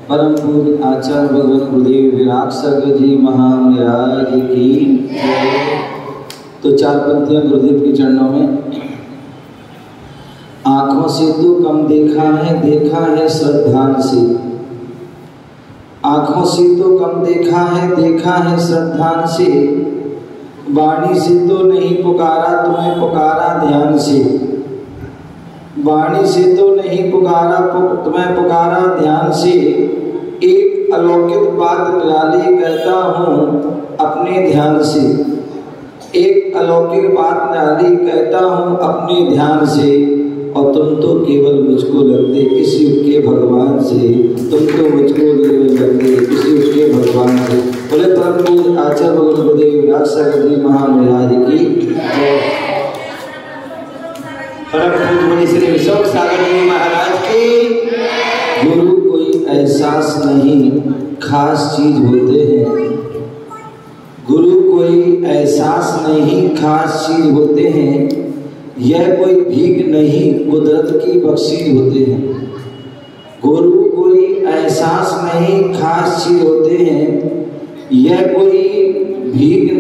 परम पूज्य आचार्य भगवान गुरुदेव विराग सर्ग जी महाराज की। तो चार पंक्तियां गुरुदेव के चरणों में। आंखों से तो कम देखा है श्रद्धान से। आंखों से तो कम देखा है श्रद्धान से। वाणी से तो नहीं पुकारा तुम्हें पुकारा ध्यान से। वाणी से तो नहीं पुकारा तुम्हें पुकारा ध्यान से। एक अलौकिक बात निराली कहता हूँ अपने ध्यान से। एक अलौकिक बात निराली कहता हूँ अपने ध्यान से। और तुम तो केवल मुझको लगते इस युग के भगवान से। तुम तो मुझको केवल लगते इस युग के भगवान से। बोले परम पूज्य आचार्य भगवान गुरुदेव विराग सर्ग जी महाराज की। परम पूज्य श्री विशोक सागर जी महाराज की। गुरु कोई एहसास नहीं खास चीज होते हैं। गुरु कोई एहसास नहीं खास चीज होते हैं। यह कोई भीख नहीं कुदरत की बख्शीश होते हैं। गुरु कोई एहसास नहीं खास चीज होते हैं। यह कोई भीख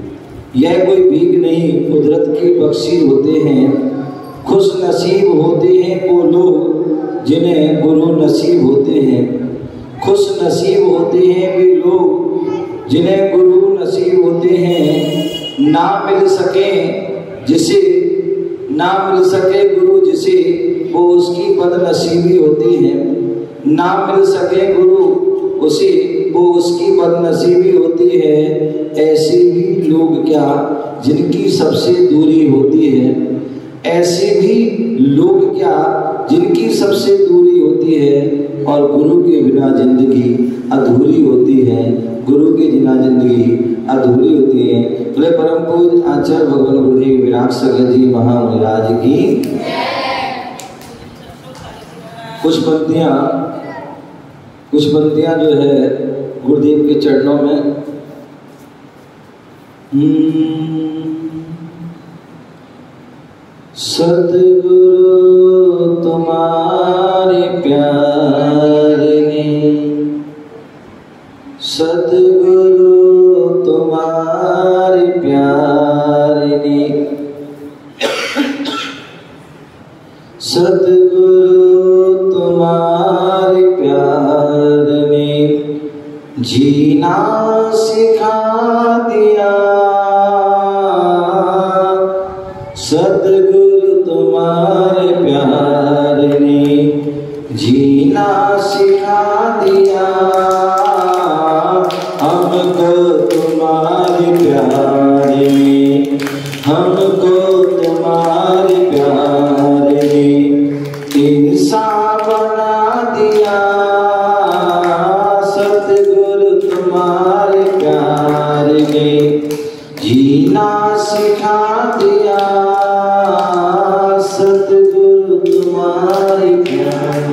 नहीं कुदरत की बख्शीश होते हैं। खुश नसीब होते हैं वो लोग जिन्हें गुरु नसीब होते हैं। खुश नसीब होते हैं वे लोग जिन्हें गुरु नसीब होते हैं। ना मिल सके गुरु जिसे वो उसकी बदनसीबी होती है। ना मिल सके गुरु उसे वो उसकी बदनसीबी होती है। ऐसे भी लोग क्या जिनकी सबसे दूरी होती है। ऐसे भी लोग क्या जिनकी सबसे दूरी होती है। और गुरु के बिना जिंदगी अधूरी होती है। गुरु के बिना जिंदगी अधूरी होती है। बोले परम पूज्य आचार्य भगवान गुरुदेव विराग सर्ग जी महाराज की। कुछ पंक्तियां जो है गुरुदेव के चरणों में। सद्गुरु तुम्हारे प्यार ने। सद्गुरु तुम्हारे प्यार ने। सद्गुरु तुम्हारे प्यार ने जीना सिखा दिया। सद्गुरु तुम्हारे प्यार ने जीना सिखा दिया। हमको तुम्हारे प्यार ने। हमको तुम्हारे प्यार ने इंसान बना दिया। सद्गुरु तुम्हारे प्यार ने जीना सिखा दिया। सद्गुरु तुम्हारे प्यार।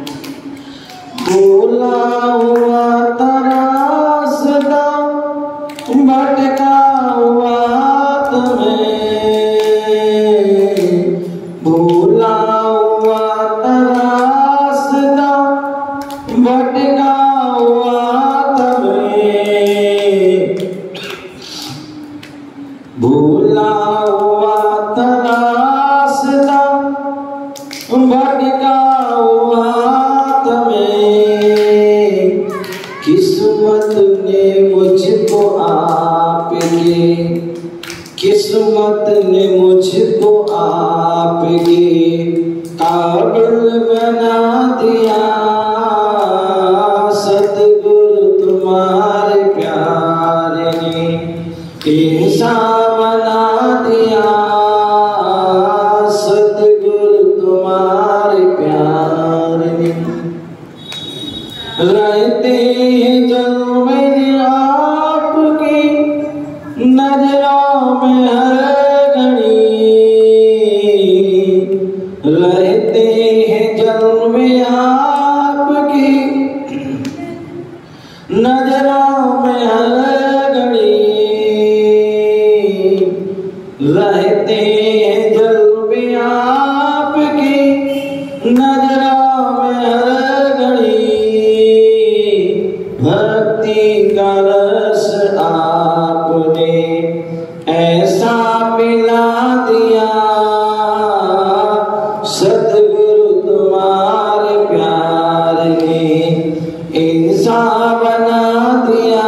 भूला हुआ तरासदा भटका हुआ तुम्हें। भूला हुआ तरासदा भटका हुआ तुम्हें। भूला हुआ तरासदा भटका हुआ तुम्हें। किस्मत ने मुझको आपके। किस्मत ने मुझको आपके काबिल बना दिया। सद्गुरु तुम्हारे प्यार ने इंसान बना दिया। सद्गुरु तुम्हारे प्यार ने रहते हैं जन्म में आपकी नजरों में हर घड़ी। रहते हैं जन्म में आपकी नजरों में हर घड़ी। रहते हैं जन्म में आपकी नजरों में हर घड़ी। भक्ति का रस आपने ऐसा पिला दिया, सतगुरु तुम्हारे प्यार ने इंसान बना दिया,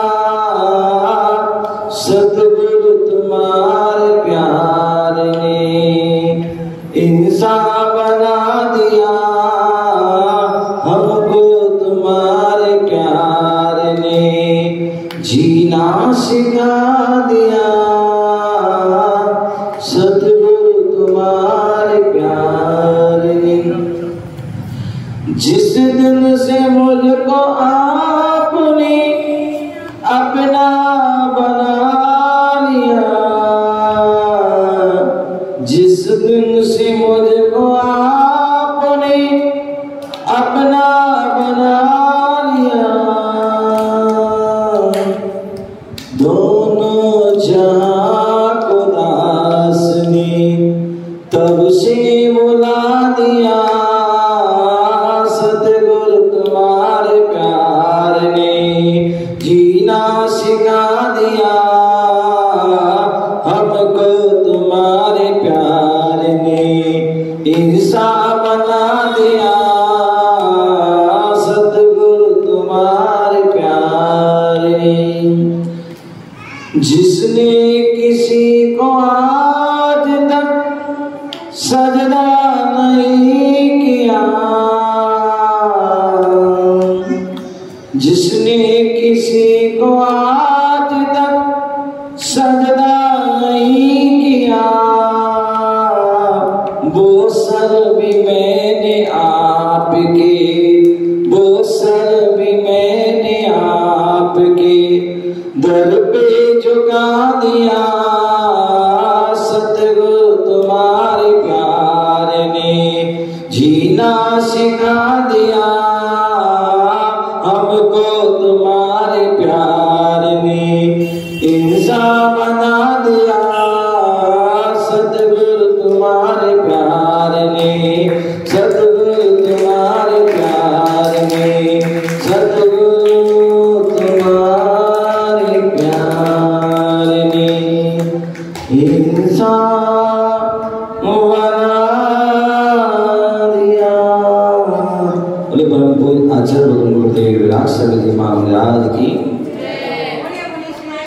सतगुरु तुम्हारे प्यार ने इंसान बना दिया, हमको तुम्हारे प्यार ने जीना सिखा दिया, सतगुरु तुम्हारे प्यार ने। जिस दिन से मुझको आपने अपना बना लिया, जिस दिन से मुझको आपने अपना बना लिया, दोनों जहां को दास ने तब से बुला दिया, सतगुरु तुम्हारे प्यार ने जीना सिखा दिया, हमको तुम्हारे प्यार ने इंसान बना दिया, सतगुरु तुम्हारे प्यार ने। जिसने किसी को आज तक सजदा नहीं किया, जिसने किसी को आज तक सजदा नहीं किया, वो सर भी मैंने आपके, वो सर भी मैंने आपके दर पे झुका दिया, सतगुरु तुम्हारे प्यार ने जीना सिखा दिया, हमको तुम्हारे प्यार ने इंसान बना दिया, सतगुरु तुम्हारे प्यार ने, सतगुरु तुम्हारे प्यार ने, सतगुरु तुम्हारे प्यार ने इंसान बना दिया। बोले परम पूज्य आचार्य भगवान गुरुदेव विराट जी महाराज की